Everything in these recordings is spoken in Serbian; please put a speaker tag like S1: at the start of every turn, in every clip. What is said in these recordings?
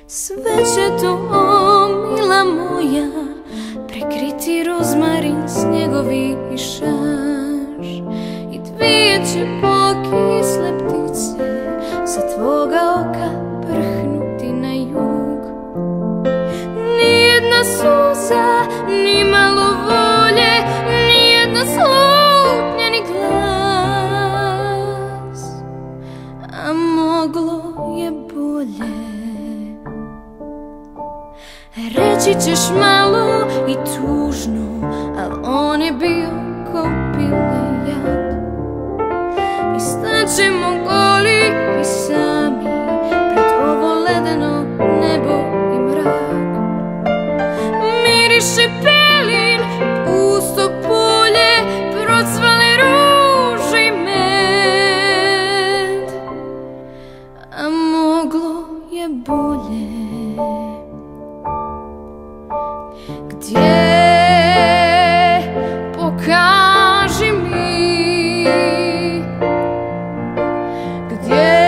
S1: Sve će to, mila moja, prekriti rozmarin, snjegovi i šaš, i dvije će pokisle ptice sa tvoga oka prhnuti na jug. Nijedna suza, ni malo volje, nijedna slutnja ni glas, a moglo je bolje. Reći ćeš malo i tužno, al on je bio ko pile jad. I staćemo goli i sami pred ovo ledeno nebo i mrak. Miriše pelin, pusto polje, procvale ruže i med, a moglo je bolje. Gdje, pokaži mi, gdje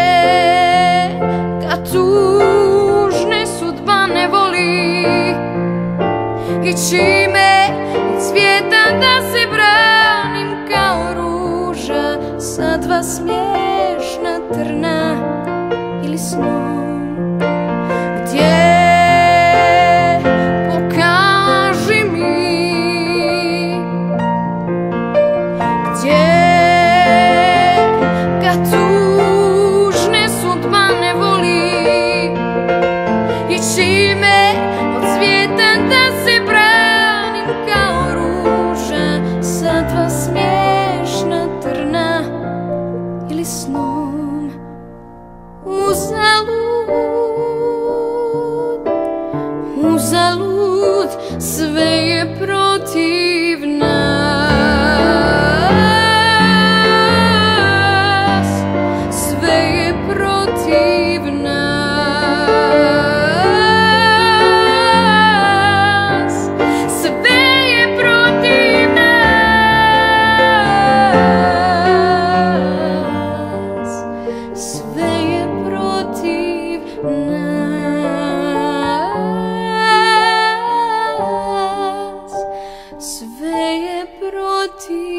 S1: kad tužne sudba ne voli, i čime od svijeta da se branim kao ruža sa dva smiješna trna ili snom. Gdje, tužne sudba ne voli, i čime od svijeta da se branim kao ruža sa dva smiješna trna ili snom. Uzalud, uzalud, sve je protiv nas, sve je protiv nas, sve je protiv nas, sve je protiv nas, sve je protiv